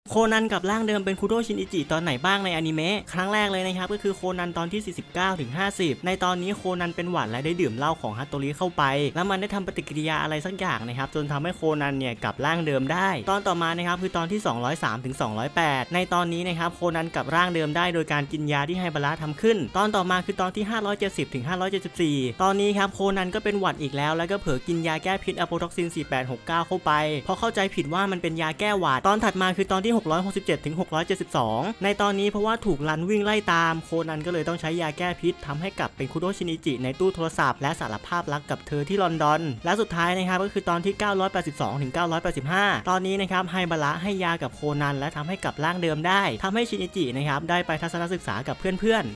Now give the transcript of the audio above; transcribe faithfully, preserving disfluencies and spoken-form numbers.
โคนันกับร่างเดิมเป็นคุโดะชินอิจิตอนไหนบ้างในอนิเมะครั้งแรกเลยนะครับก็คือโคนันตอนที่สี่สิบเก้าถึงห้าสิบในตอนนี้โคนันเป็นหวัดและได้ดื่มเหล้าของฮัตโตริเข้าไปแล้วมันได้ทำปฏิกิริยาอะไรสักอย่างนะครับจนทำให้โคนันเนี่ยกลับร่างเดิมได้ตอนต่อมานะครับคือตอนที่สองร้อยสามถึงสองร้อยแปดในตอนนี้นะครับโคนันกับร่างเดิมได้โดยการกินยาที่ไฮบาระทำขึ้นตอนต่อมาคือตอนที่ห้าร้อยเจ็ดสิบถึงห้าร้อยเจ็ดสิบสี่ตอนนี้ครับโคนันก็เป็นหวัดอีกแล้วแล้วก็เผลอกินยาแก้พิษอะโปท็อกซินสี่แปดหกเก้าเข้าไปเพราะเข้าใจผิดว่ามันเป็นยาแก้หวัดตอนถัดมาคือตอนที่หกร้อยหกสิบเจ็ดถึงหกร้อยเจ็ดสิบสองในตอนนี้เพราะว่าถูกรันวิ่งไล่ตามโคนันก็เลยต้องใช้ยาแก้พิษทำให้กลับเป็นคุโดะชินอิจิในตู้โทรศัพท์และสารภาพรักกับเธอที่ลอนดอนและสุดท้ายนะครับก็คือตอนที่เก้าร้อยแปดสิบสองถึงเก้าร้อยแปดสิบห้าตอนนี้นะครับไฮบาระให้ยากับโคนันและทำให้กลับร่างเดิมได้ทำให้ชินอิจินะครับได้ไปทัศนศึกษากับเพื่อนๆ